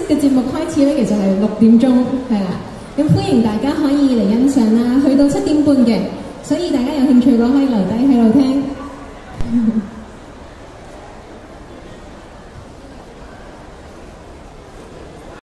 嘅節目開始咧，其實係6點鐘，係啦。咁歡迎大家可以嚟欣賞啦，去到7點半嘅，所以大家有興趣嘅可以留低喺度聽。